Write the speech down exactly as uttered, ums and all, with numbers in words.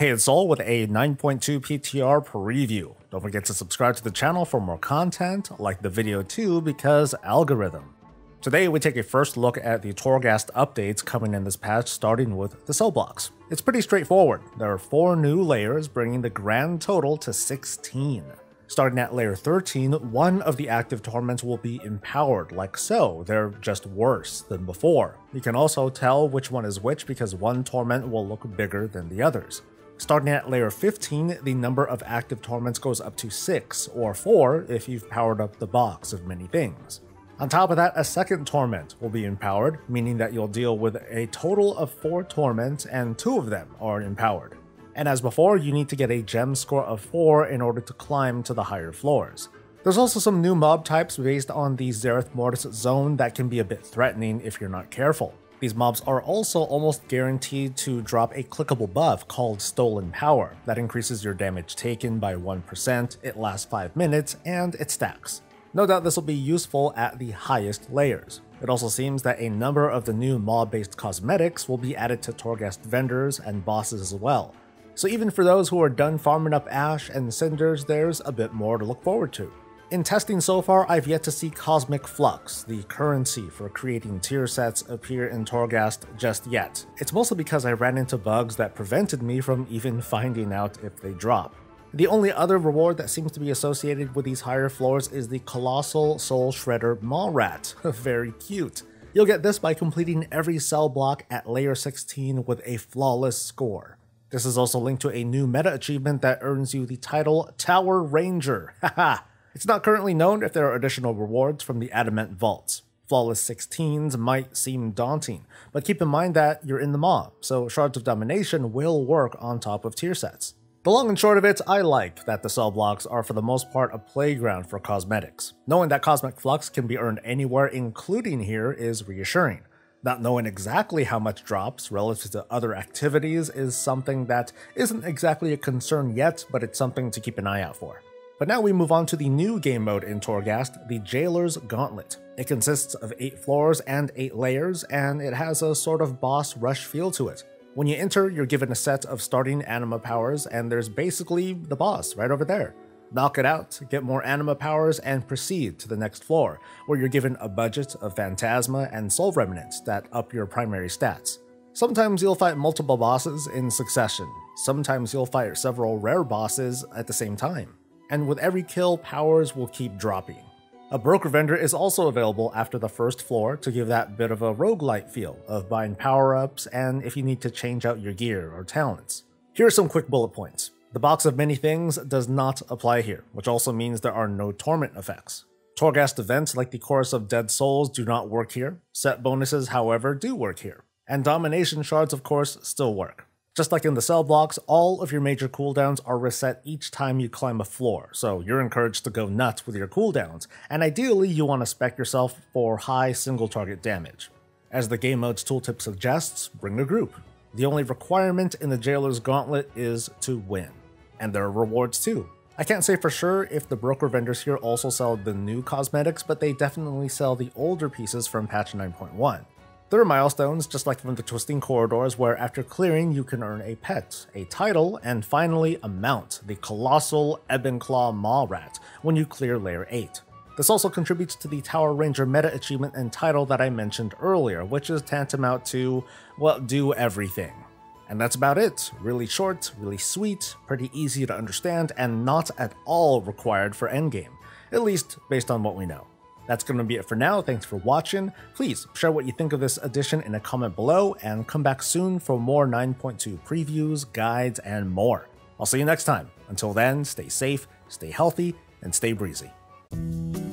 Hey, it's Sol with a nine point two P T R preview. Don't forget to subscribe to the channel for more content, like the video too, because algorithm. Today we take a first look at the Torghast updates coming in this patch, starting with the cell blocks. It's pretty straightforward. There are four new layers, bringing the grand total to sixteen. Starting at layer thirteen, one of the active torments will be empowered, like so. They're just worse than before. You can also tell which one is which because one torment will look bigger than the others. Starting at layer fifteen, the number of active torments goes up to six, or four if you've powered up the box of many things. On top of that, a second torment will be empowered, meaning that you'll deal with a total of four torments and two of them are empowered. And as before, you need to get a gem score of four in order to climb to the higher floors. There's also some new mob types based on the Zereth Mortis zone that can be a bit threatening if you're not careful. These mobs are also almost guaranteed to drop a clickable buff called Stolen Power that increases your damage taken by one percent, it lasts five minutes, and it stacks. No doubt this will be useful at the highest layers. It also seems that a number of the new mob-based cosmetics will be added to Torghast vendors and bosses as well. So even for those who are done farming up Ash and Cinders, there's a bit more to look forward to. In testing so far, I've yet to see Cosmic Flux, the currency for creating tier sets, appear in Torghast just yet. It's mostly because I ran into bugs that prevented me from even finding out if they drop. The only other reward that seems to be associated with these higher floors is the Colossal Soul Shredder Mall Rat. Very cute. You'll get this by completing every cell block at layer sixteen with a flawless score. This is also linked to a new meta achievement that earns you the title Tower Ranger. Haha! It's not currently known if there are additional rewards from the Adamant Vaults. Flawless sixteens might seem daunting, but keep in mind that you're in the mob, so Shards of Domination will work on top of tier sets. The long and short of it, I like that the cell blocks are for the most part a playground for cosmetics. Knowing that Cosmic Flux can be earned anywhere, including here, is reassuring. Not knowing exactly how much drops relative to other activities is something that isn't exactly a concern yet, but it's something to keep an eye out for. But now we move on to the new game mode in Torghast, the Jailer's Gauntlet. It consists of eight floors and eight layers, and it has a sort of boss rush feel to it. When you enter, you're given a set of starting anima powers, and there's basically the boss right over there. Knock it out, get more anima powers, and proceed to the next floor, where you're given a budget of Phantasma and Soul Remnants that up your primary stats. Sometimes you'll fight multiple bosses in succession, sometimes you'll fight several rare bosses at the same time. And with every kill, powers will keep dropping. A broker vendor is also available after the first floor to give that bit of a roguelite feel of buying power-ups and if you need to change out your gear or talents. Here are some quick bullet points. The box of many things does not apply here, which also means there are no torment effects. Torghast events like the Chorus of Dead Souls do not work here. Set bonuses, however, do work here. And domination shards, of course, still work. Just like in the cell blocks, all of your major cooldowns are reset each time you climb a floor, so you're encouraged to go nuts with your cooldowns, and ideally you want to spec yourself for high single target damage. As the game mode's tooltip suggests, bring a group. The only requirement in the Jailer's Gauntlet is to win. And there are rewards too. I can't say for sure if the broker vendors here also sell the new cosmetics, but they definitely sell the older pieces from patch nine point one. There are milestones, just like from the Twisting Corridors, where after clearing you can earn a pet, a title, and finally a mount, the Colossal Ebon-Claw Maw Rat, when you clear layer eight. This also contributes to the Tower Ranger meta achievement and title that I mentioned earlier, which is tantamount to, well, do everything. And that's about it. Really short, really sweet, pretty easy to understand, and not at all required for endgame, at least based on what we know. That's going to be it for now. Thanks for watching. Please share what you think of this edition in a comment below, and come back soon for more nine point two previews, guides, and more. I'll see you next time. Until then, stay safe, stay healthy, and stay breezy.